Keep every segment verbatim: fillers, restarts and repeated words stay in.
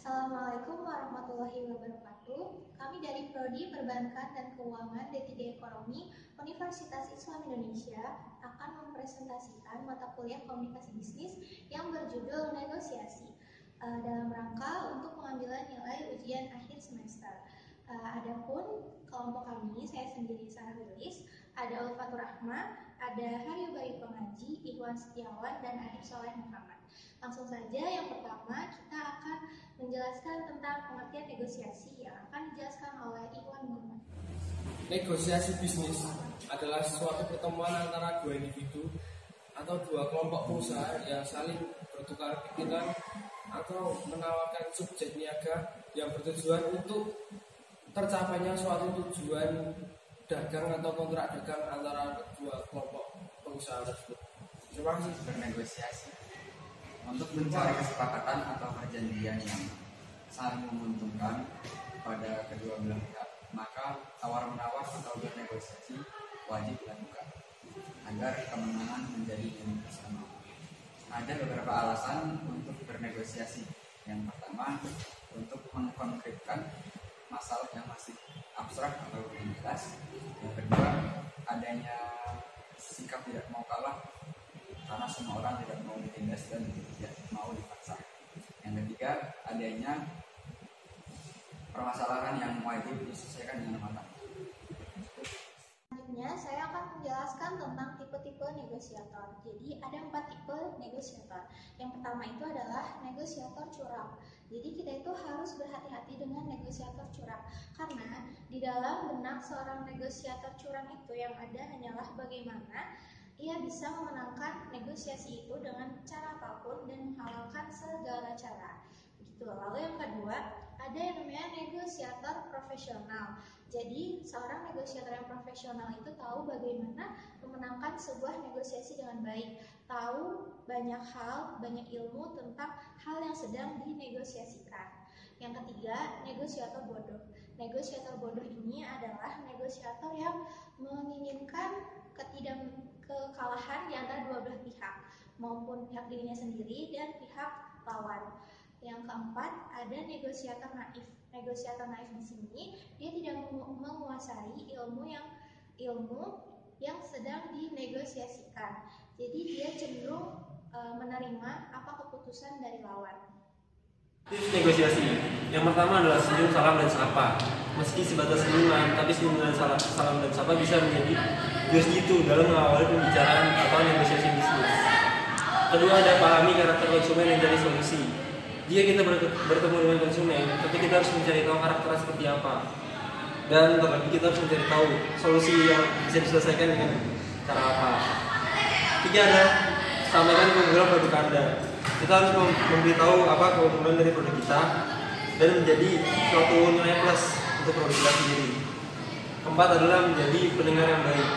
Assalamualaikum warahmatullahi wabarakatuh. Kami dari Prodi Perbankan dan Keuangan D tiga Ekonomi Universitas Islam Indonesia akan mempresentasikan mata kuliah komunikasi bisnis yang berjudul negosiasi uh, dalam rangka untuk pengambilan nilai ujian akhir semester. Uh, adapun kelompok kami, saya sendiri Sarah Wilis, ada Ulfatur Rahma, ada Haryo Bayu Pengaji, Ikhwan Setiawan, dan Adib Soleh Muhammad. Langsung saja, yang pertama kita akan menjelaskan tentang pengertian negosiasi yang akan dijelaskan oleh Ikhwan Muhammad. Negosiasi bisnis adalah suatu pertemuan antara dua individu atau dua kelompok pengusaha yang saling bertukar pikiran atau menawarkan subjek niaga yang bertujuan untuk tercapainya suatu tujuan dagang atau kontrak dagang antara kedua kelompok pengusaha tersebut. Terima kasih. Bernegosiasi untuk mencari kesepakatan atau perjanjian yang saling menguntungkan pada kedua belah pihak, maka tawar-menawar atau bernegosiasi wajib dilakukan agar kemenangan menjadi milik bersama. Ada beberapa alasan untuk bernegosiasi. Yang pertama, untuk mengkonkretkan masalah yang masih abstrak atau belum jelas. Yang kedua, adanya sikap tidak mau kalah karena semua orang tidak mau ditindas dan tidak mau dipaksa. Yang ketiga, adanya permasalahan yang wajib diselesaikan dengan matang. Selanjutnya, saya akan menjelaskan tentang tipe-tipe negosiator. Jadi, ada empat tipe negosiator. Yang pertama itu adalah negosiator curang. Jadi, kita itu harus berhati-hati dengan negosiator curang. Karena di dalam benak seorang negosiator curang itu yang ada hanyalah bagaimana ia bisa memenangkan negosiasi itu dengan cara apapun dan menghalalkan segala cara. Begitu. Lalu yang kedua, ada yang namanya negosiator profesional. Jadi, seorang negosiator yang profesional itu tahu bagaimana memenangkan sebuah negosiasi dengan baik, tahu banyak hal, banyak ilmu tentang hal yang sedang dinegosiasikan. Yang ketiga, negosiator bodoh. Negosiator bodoh ini adalah negosiator yang menginginkan ketidak kekalahan di antara dua belah pihak, maupun pihak dirinya sendiri dan pihak lawan. Yang keempat, ada negosiator naif. Negosiator naif di sini dia tidak menguasai ilmu yang ilmu yang sedang dinegosiasikan. Jadi dia cenderung e, menerima apa keputusan dari lawan. Tips negosiasi. Yang pertama adalah senyum, salam, dan sapa. Meski sebatas senyuman, tapi senyum dan salam, salam dan sapa bisa menjadi jos gitu dalam mengawali pembicaraan atau negosiasi bisnis. Kedua, ada pahami karakter konsumen dan cari solusi. Jika kita bertemu dengan konsumen, tapi kita harus mencari tahu karakternya seperti apa. Dan terlebih kita harus mencari tahu solusi yang bisa diselesaikan dengan cara apa. Tiga, ada sampaikan keunggulan produk Anda. Kita harus memberitahu apa keunggulan dari produk kita dan menjadi suatu nilai plus untuk produk kita sendiri. Keempat adalah menjadi pendengar yang baik.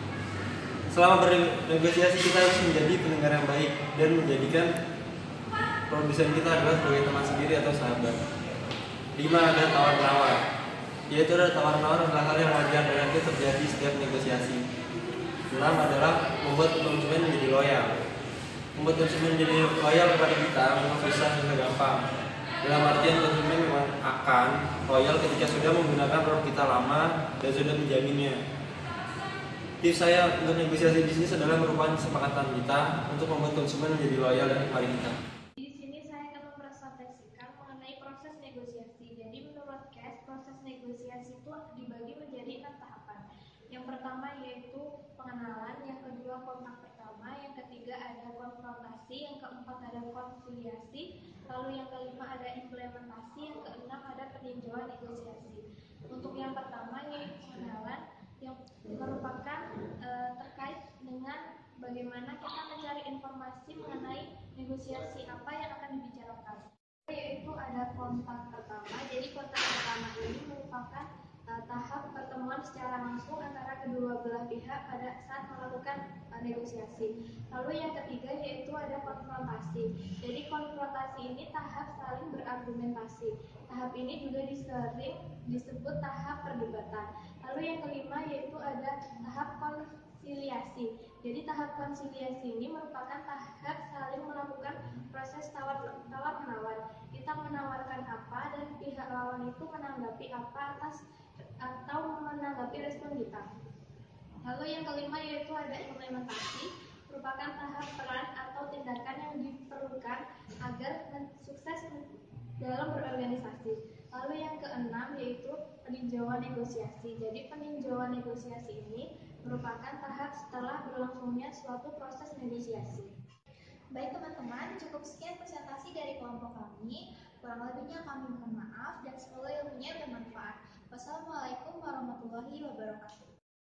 Selama bernegosiasi kita harus menjadi pendengar yang baik dan menjadikan produsen kita adalah sebagai teman sendiri atau sahabat. Lima, ada tawar-menawar. Yaitu ada tawar-menawar adalah hal yang wajar dan itu terjadi setiap negosiasi. Enam adalah membuat konsumen menjadi loyal. Membuat konsumen menjadi loyal kepada kita memang susah dan gampang. Dalam artian konsumen memang akan loyal ketika sudah menggunakan produk kita lama dan sudah menjaminnya. Tips saya untuk negosiasi bisnis adalah merupakan kesepakatan kita untuk membuat konsumen menjadi loyal dan kepada kita. Di sini saya akan mempresentasikan mengenai proses negosiasi. Jadi menurut C A S, proses negosiasi itu dibagi menjadi enam tahapan. Yang pertama yaitu pengenalan, yang kedua kontak pertama, yang ketiga ada konfrontasi, yang keempat ada konsiliasi, lalu yang kelima ada implementasi, yang keenam ada peninjauan negosiasi. Untuk yang pertama yaitu pengenalan, yang merupakan e, terkait dengan bagaimana kita mencari informasi mengenai negosiasi apa yang akan dibicarakan. Yaitu ada kontak pertama. Jadi kontak pertama ini merupakan uh, tahap pertemuan secara langsung antara kedua belah pihak pada saat melakukan uh, negosiasi. Lalu yang ketiga yaitu ada konfrontasi. Jadi konfrontasi ini tahap saling berargumentasi. Tahap ini juga disering disebut tahap perdebatan. Lalu yang kelima yaitu ada tahap konsiliasi. Jadi tahap konsiliasi ini merupakan tahap saling melakukan proses tawar tawar menawar. Kita menawarkan apa lawan itu menanggapi apa atas atau menanggapi respon kita. Lalu yang kelima yaitu ada implementasi, merupakan tahap peran atau tindakan yang diperlukan agar sukses dalam berorganisasi. Lalu yang keenam yaitu peninjauan negosiasi. Jadi peninjauan negosiasi ini merupakan tahap setelah berlangsungnya suatu proses negosiasi. Baik teman-teman, cukup sekian presentasi dari kelompok kami. Kurang lebihnya kami mohon maaf dan semoga ilmunya bermanfaat. Wassalamualaikum warahmatullahi wabarakatuh.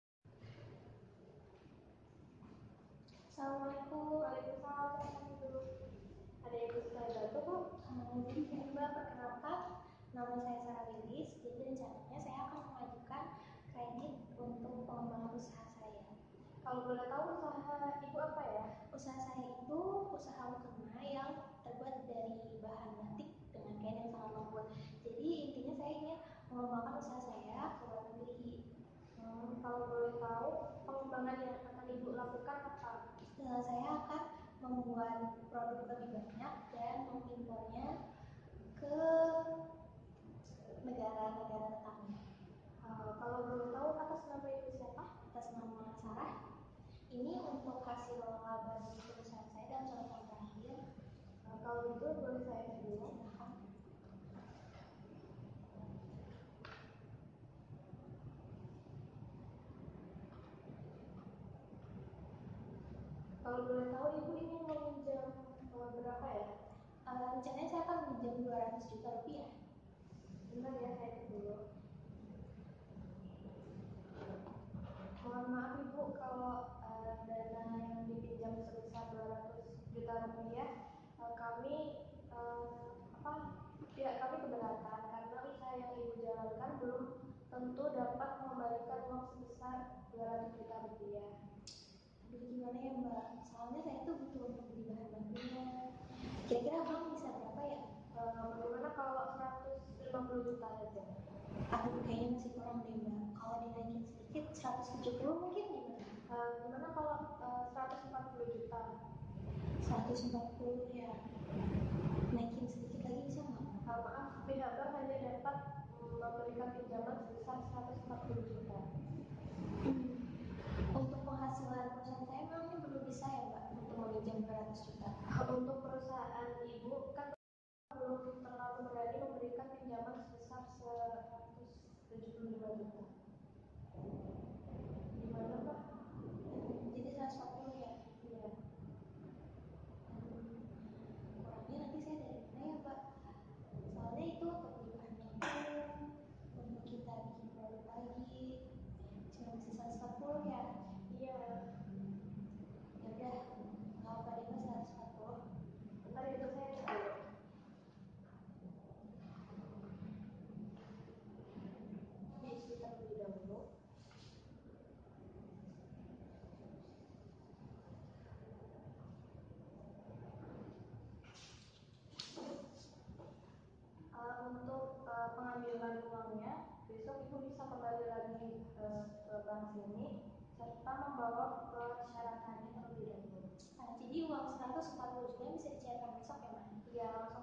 Assalamualaikum. Waalaikumsalam. Ada yang bisa saya bantu, Bu? Jadi Mbak, perkenalkan, nama saya Sarah Lilis. Jadi rencananya saya akan mengajukan kredit untuk pengembangan usaha saya. Kalau boleh tahu usaha Ibu apa ya? Usaha saya itu usaha mukena yang terbuat dari bahan batik dengan kain yang sangat lembut. Jadi intinya saya ingin mengembangkan usaha saya ke luar negeri. Hmm, kalau boleh tahu pengembangan yang akan Ibu lakukan apa? Nah, saya akan membuat produk lebih banyak dan mengimpornya ke negara-negara tetangga. Uh, kalau boleh tahu atas nama Ibu siapa? Atas nama Sarah. Ini untuk hasil laba dari perusahaan saya dalam satu tahun terakhir. Uh, kalau gitu boleh saya dulu. Kalau boleh tahu Ibu ini meminjam uh, berapa ya? Uh, rencananya saya akan meminjam dua ratus juta rupiah. Bentar ya, saya cek dulu. Mohon maaf Ibu kalau uh, dana yang dipinjam sebesar dua ratus juta rupiah uh, kami uh, apa? Ya, kami keberatan karena usaha yang Ibu jalankan belum tentu dapat mengembalikan uang sebesar dua ratus juta rupiah. Aduh, gimana ya Mbak? Soalnya saya tuh butuh untuk beli bahan bakunya. Kira-kira Bang bisa berapa ya? Uh, bagaimana kalau seratus lima puluh juta aja? Aduh, kayaknya masih kurang deh Mbak. Kalau dinaikin sedikit seratus tujuh puluh mungkin gimana? Uh, gimana kalau uh, seratus empat puluh juta? seratus empat puluh ya. Naikin sedikit lagi bisa nggak? Uh, maaf, pihak bank hanya dapat um, memberikan pinjaman sebesar seratus empat puluh juta. Hmm. Untuk penghasilan perusahaan saya memang belum bisa ya Mbak untuk meminjam dua ratus juta. Untuk perusahaan Ibu kan belum terlalu berani memberikan pinjaman sebesar seratus tujuh puluh lima juta. Gimana Pak? Jadi seratus empat puluh ya? Iya. Kurangnya nanti saya dari mana ya Pak? Soalnya itu untuk beli bahan baku, untuk kita bikin produk lagi, cuma bisa seratus empat puluh ya? Iya. Yaudah, kalau Pak Dima seratus empat puluh. Bentar itu saya cek dulu. Kita lebih dahulu. Uh, untuk uh, pengambilan uangnya, besok Ibu bisa kembali lagi uh, ke bank sini serta membawa persyaratannya terlebih dahulu. Nah, jadi uang seratus empat puluh juta bisa dicairkan besok ya Mas? Iya, langsung